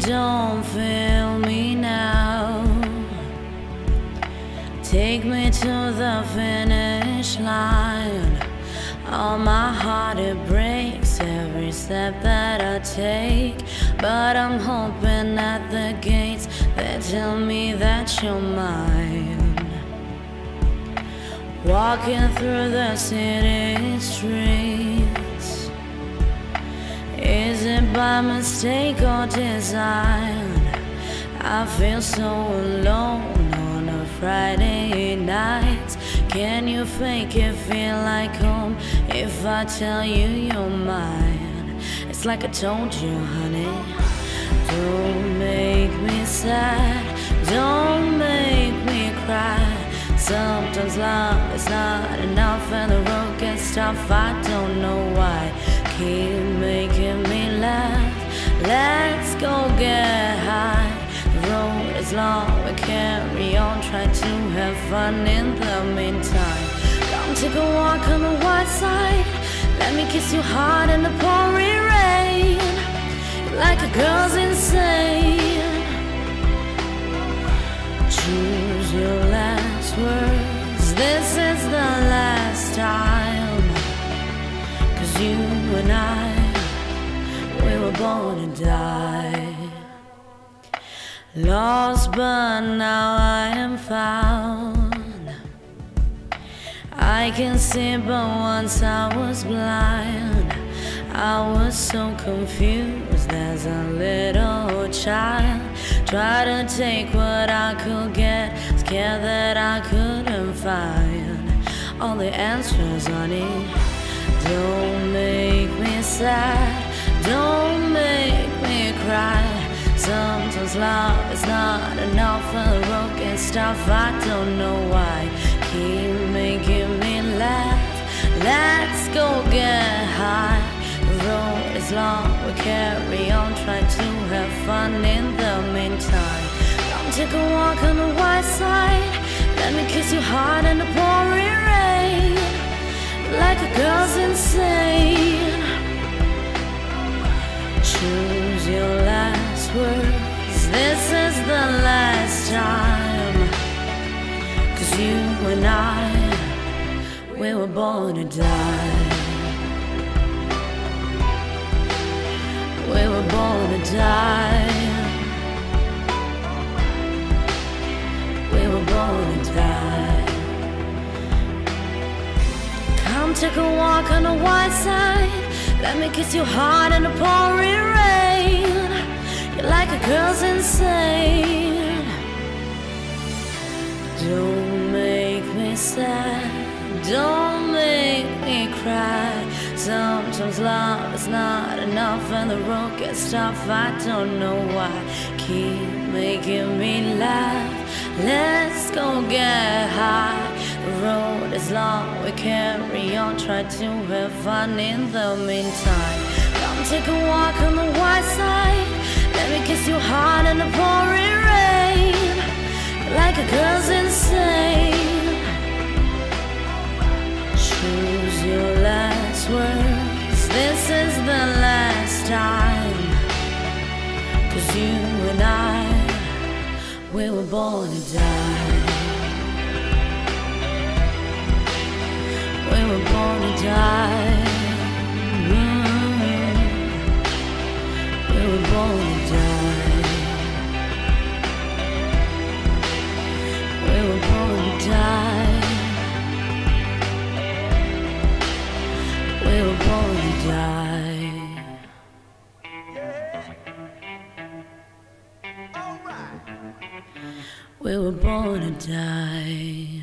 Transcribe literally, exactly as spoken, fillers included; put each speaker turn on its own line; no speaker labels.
don't feel me now. Take me to the finish line. On my heart it breaks every step that I take, but I'm hoping at the gates they tell me that you're mine. Walking through the city streets, is it by mistake or design? I feel so alone on a Friday night. Can you fake it feel like home if I tell you you're mine? It's like I told you, honey, don't make me sad, don't make me cry. Sometimes love is not enough and the road gets tough. I don't know why. Keep making me laugh. Let's go get high. The road is long, we carry on. Try to have fun in the meantime. Come take a walk on the white side. Let me kiss you hard in the pouring rain. Like a girl's insane. Choose your last words. This is the last time. Cause you and I, we were born to die. Lost but now I am found. I can see but once I was blind. I was so confused as a little child. Try to take what I could get, scared that I couldn't find all the answers, honey. Don't make me sad, don't make me cry. Sometimes love is not enough and the road gets tough. I don't know why. Keep making me laugh. Let's go get high. The road is long, we carry on. Try to have fun in the meantime. Come take a walk on the white side. Let me kiss you hard in the pouring rain. Like a girl's insane. Choose your last words. This is the last time. Cause you and I, we were born to die. We were born to die. We were born to die. Come take a walk on the white side. Let me kiss you hard in the pouring rain. You're like a girl's insane. Don't make me sad, don't make me cry. Sometimes love is not enough and the road gets tough. I don't know why. Keep making me laugh. Let's go get high. The road is long, we carry on. Try to have fun in the meantime. Come take a walk on the white side. Let me kiss you hard in the pouring rain. Like a girl's insane. Choose your last words. This is the last time. Cause you and I, we were born to die. We were born to die. Mm-hmm. We were born to die. We were born to die. We were born to die. We were born to die.